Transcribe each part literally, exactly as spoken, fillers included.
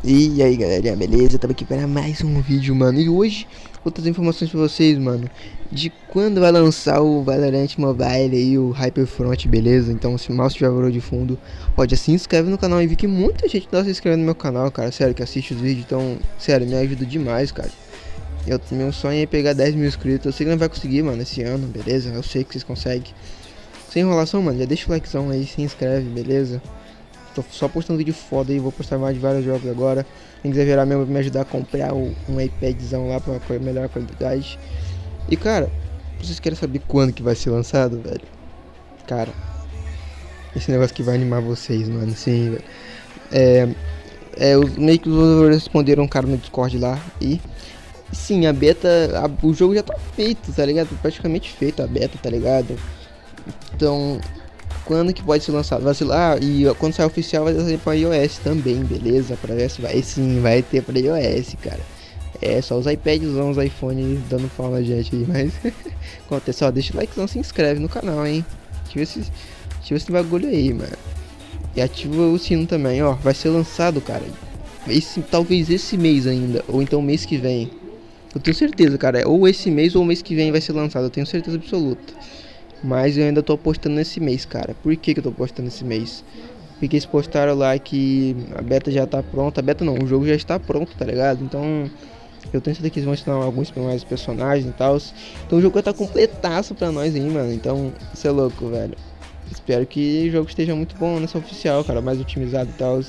E aí galerinha, beleza? Tava aqui para mais um vídeo, mano. E hoje vou trazer informações pra vocês, mano, de quando vai lançar o Valorant Mobile e o Hyperfront, beleza? Então se o mouse tiver barulho de fundo, pode se inscreve no canal. E vi que muita gente não se inscreve no meu canal, cara. Sério, que assiste os vídeos, então, sério, me ajuda demais, cara. Eu, meu sonho é pegar dez mil inscritos. Eu sei que não vai conseguir, mano, esse ano, beleza? Eu sei que vocês conseguem. Sem enrolação, mano, já deixa o likezão aí, se inscreve, beleza? Tô só postando vídeo foda aí, vou postar mais de vários jogos agora. Quem quiser virar mesmo, me ajudar a comprar o, um iPadzão lá pra melhor qualidade. E cara, vocês querem saber quando que vai ser lançado, velho? Cara, esse negócio que vai animar vocês, mano, sim, velho. É, é, os, meio que os desenvolvedores responderam um cara no Discord lá e... Sim, a beta, a, o jogo já tá feito, tá ligado? Praticamente feito a beta, tá ligado? Então... Quando que pode ser lançado? Vai ser lá, e quando sair oficial vai sair pra iOS também, beleza? Pra iOS vai sim, vai ter pra iOS, cara. É só os iPads, os iPhones dando pau na gente aí, mas acontece, ó, deixa o likezão, se inscreve no canal, hein? Ativa esse, ativa esse bagulho aí, mano. E ativa o sino também, ó. Vai ser lançado, cara. Esse, talvez esse mês ainda, ou então mês que vem. Eu tenho certeza, cara. Ou esse mês ou mês que vem vai ser lançado, eu tenho certeza absoluta. Mas eu ainda tô postando nesse mês, cara. Por que que eu tô postando esse mês? Porque eles postaram lá que a beta já tá pronta. A beta não, o jogo já está pronto, tá ligado? Então, eu tenho certeza que eles vão ensinar alguns mais personagens e tal. Então o jogo vai estar completaço pra nós aí, mano. Então, isso é louco, velho. Espero que o jogo esteja muito bom nessa oficial, cara. Mais otimizado e tal.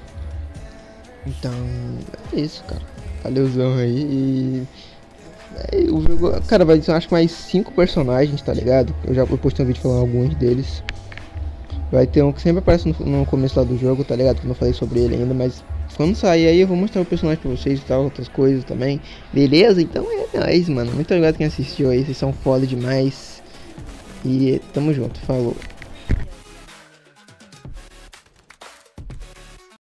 Então, é isso, cara. Valeuzão aí e... É, o jogo, cara, vai ter acho que mais cinco personagens, tá ligado? Eu já postei um vídeo falando alguns deles. Vai ter um que sempre aparece no, no começo lá do jogo, tá ligado? Que eu não falei sobre ele ainda, mas quando sair aí eu vou mostrar o personagem pra vocês e tal, outras coisas também. Beleza? Então é nóis, mano. Muito obrigado quem assistiu aí, vocês são foda demais. E tamo junto, falou.